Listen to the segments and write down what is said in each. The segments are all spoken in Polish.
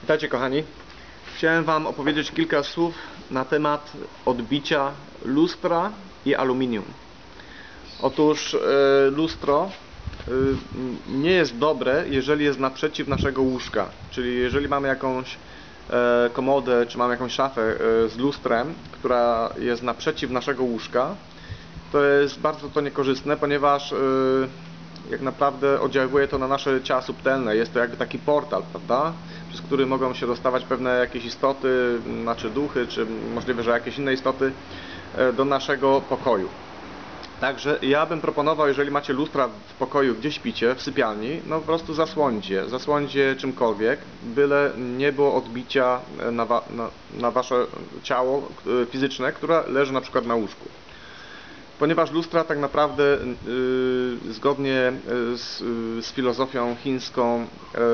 Witajcie kochani. Chciałem Wam opowiedzieć kilka słów na temat odbicia lustra i aluminium. Otóż lustro nie jest dobre, jeżeli jest naprzeciw naszego łóżka. Czyli jeżeli mamy jakąś komodę, czy mamy jakąś szafę z lustrem, która jest naprzeciw naszego łóżka, to jest bardzo to niekorzystne, ponieważ jak naprawdę oddziałuje to na nasze ciała subtelne. Jest to jakby taki portal, prawda? Przez który mogą się dostawać pewne jakieś istoty, znaczy duchy, czy możliwe, że jakieś inne istoty do naszego pokoju. Także ja bym proponował, jeżeli macie lustra w pokoju, gdzie śpicie, w sypialni, no po prostu zasłońcie czymkolwiek, byle nie było odbicia na wasze ciało fizyczne, które leży na przykład na łóżku. Ponieważ lustra tak naprawdę zgodnie z filozofią chińską,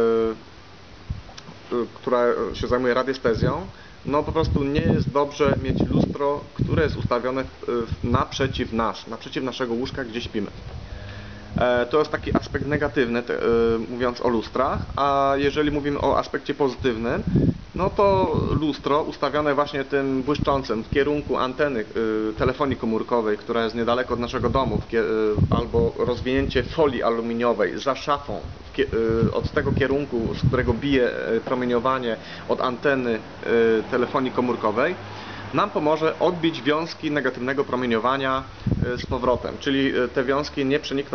która się zajmuje radiestezją, no po prostu nie jest dobrze mieć lustro, które jest ustawione naprzeciw nas, naprzeciw naszego łóżka, gdzie śpimy. To jest taki aspekt negatywny, mówiąc o lustrach, a jeżeli mówimy o aspekcie pozytywnym, no to lustro ustawione właśnie tym błyszczącym w kierunku anteny telefonii komórkowej, która jest niedaleko od naszego domu, albo rozwinięcie folii aluminiowej za szafą od tego kierunku, z którego bije promieniowanie od anteny telefonii komórkowej, nam pomoże odbić wiązki negatywnego promieniowania z powrotem, czyli te wiązki nie przenikną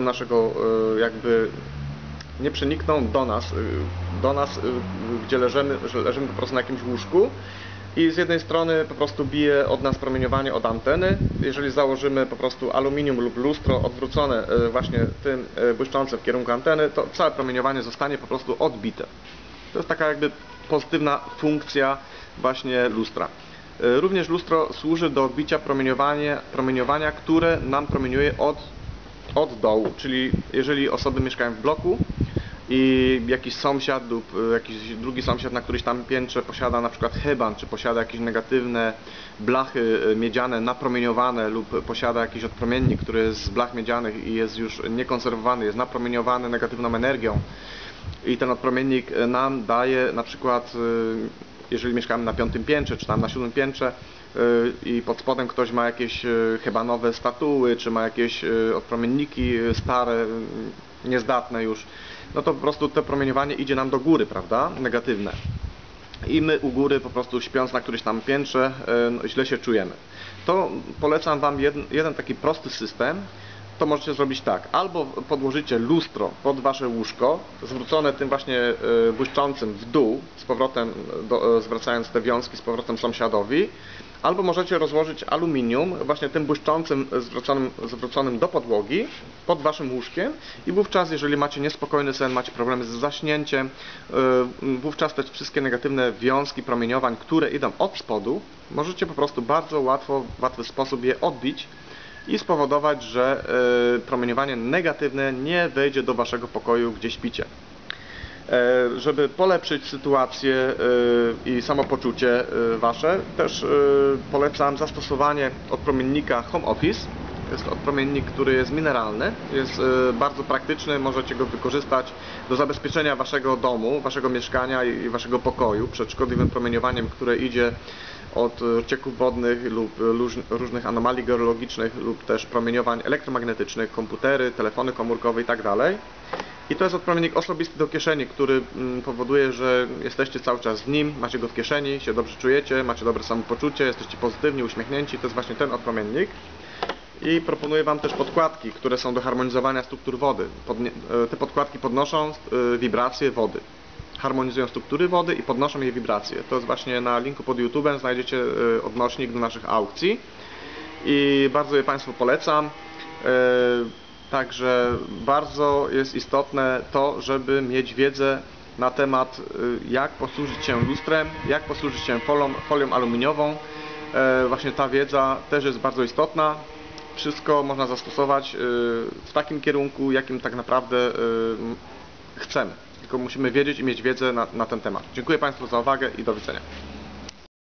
nie przenikną do nas, gdzie leżymy po prostu na jakimś łóżku i z jednej strony po prostu bije od nas promieniowanie od anteny. Jeżeli założymy po prostu aluminium lub lustro odwrócone właśnie tym błyszczącym w kierunku anteny, to całe promieniowanie zostanie po prostu odbite. To jest taka jakby pozytywna funkcja właśnie lustra. Również lustro służy do odbicia promieniowania, które nam promieniuje od dołu, czyli jeżeli osoby mieszkają w bloku i jakiś sąsiad lub jakiś drugi sąsiad na którymś tam piętrze posiada na przykład heban, czy posiada jakieś negatywne blachy miedziane napromieniowane lub posiada jakiś odpromiennik, który jest z blach miedzianych i jest już niekonserwowany, jest napromieniowany negatywną energią i ten odpromiennik nam daje na przykład, jeżeli mieszkamy na 5. piętrze, czy tam na 7. piętrze i pod spodem ktoś ma jakieś hebanowe statuły, czy ma jakieś odpromienniki stare, niezdatne już, no to po prostu to promieniowanie idzie nam do góry, prawda? Negatywne. I my u góry po prostu śpiąc na którymś tam piętrze źle się czujemy. To polecam Wam jeden taki prosty system. To możecie zrobić tak, albo podłożycie lustro pod wasze łóżko, zwrócone tym właśnie błyszczącym w dół, z powrotem zwracając te wiązki z powrotem sąsiadowi, albo możecie rozłożyć aluminium właśnie tym błyszczącym zwróconym do podłogi pod waszym łóżkiem i wówczas, jeżeli macie niespokojny sen, macie problemy z zaśnięciem, wówczas te wszystkie negatywne wiązki promieniowań, które idą od spodu, możecie po prostu bardzo w łatwy sposób je odbić i spowodować, że promieniowanie negatywne nie wejdzie do waszego pokoju, gdzie śpicie. Żeby polepszyć sytuację i samopoczucie wasze, też polecam zastosowanie odpromiennika Home Office. Jest to odpromiennik, który jest mineralny, jest bardzo praktyczny, możecie go wykorzystać do zabezpieczenia waszego domu, waszego mieszkania i waszego pokoju przed szkodliwym promieniowaniem, które idzie od cieków wodnych lub różnych anomalii geologicznych lub też promieniowań elektromagnetycznych, komputery, telefony komórkowe itd. I to jest odpromiennik osobisty do kieszeni, który powoduje, że jesteście cały czas w nim, macie go w kieszeni, się dobrze czujecie, macie dobre samopoczucie, jesteście pozytywni, uśmiechnięci. To jest właśnie ten odpromiennik. I proponuję Wam też podkładki, które są do harmonizowania struktur wody. Te podkładki podnoszą wibracje wody. Harmonizują struktury wody i podnoszą jej wibracje. To jest właśnie na linku pod YouTube'em, znajdziecie odnośnik do naszych aukcji i bardzo je Państwu polecam. Także bardzo jest istotne to, żeby mieć wiedzę na temat, jak posłużyć się lustrem, jak posłużyć się folią aluminiową. Właśnie ta wiedza też jest bardzo istotna. Wszystko można zastosować w takim kierunku, jakim tak naprawdę chcemy. Tylko musimy wiedzieć i mieć wiedzę na ten temat. Dziękuję Państwu za uwagę i do widzenia.